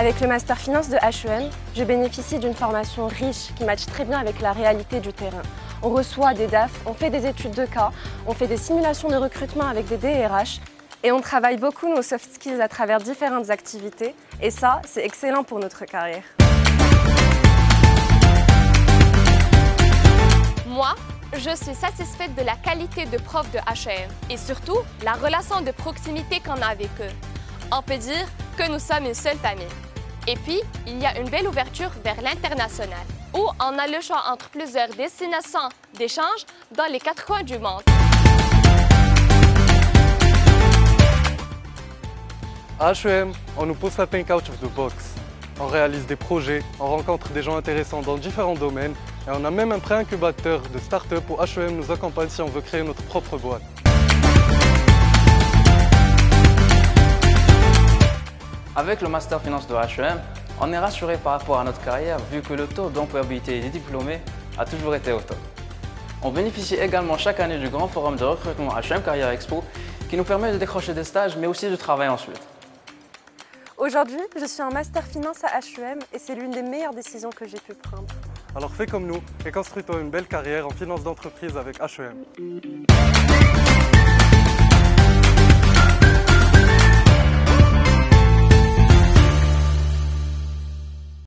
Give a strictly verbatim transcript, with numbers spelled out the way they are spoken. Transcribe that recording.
Avec le Master Finance de H E M, je bénéficie d'une formation riche qui matche très bien avec la réalité du terrain. On reçoit des D A F, on fait des études de cas, on fait des simulations de recrutement avec des D R H et on travaille beaucoup nos soft skills à travers différentes activités et ça, c'est excellent pour notre carrière. Moi, je suis satisfaite de la qualité de prof de H E M et surtout la relation de proximité qu'on a avec eux. On peut dire que nous sommes une seule famille. Et puis, il y a une belle ouverture vers l'international, où on a le choix entre plusieurs destinations d'échange dans les quatre coins du monde. À H E M, on nous pousse à think out of the box. On réalise des projets, on rencontre des gens intéressants dans différents domaines et on a même un pré-incubateur de start-up où H E M nous accompagne si on veut créer notre propre boîte. Avec le Master Finance de H E M, on est rassuré par rapport à notre carrière vu que le taux d'employabilité des diplômés a toujours été au top. On bénéficie également chaque année du grand forum de recrutement H E M Carrière Expo qui nous permet de décrocher des stages mais aussi de travailler ensuite. Aujourd'hui, je suis en Master Finance à H E M et c'est l'une des meilleures décisions que j'ai pu prendre. Alors fais comme nous et construis-toi une belle carrière en finance d'entreprise avec H E M.